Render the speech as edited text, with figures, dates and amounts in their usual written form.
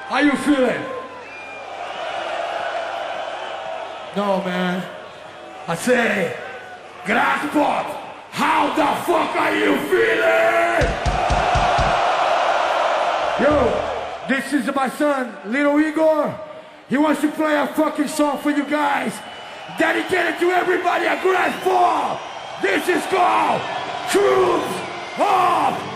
How you feeling? No, man. I say, Graspop, how the fuck are you feeling? Yo, this is my son, little Igor. He wants to play a fucking song for you guys. Dedicated to everybody at Graspop. This is called Troops of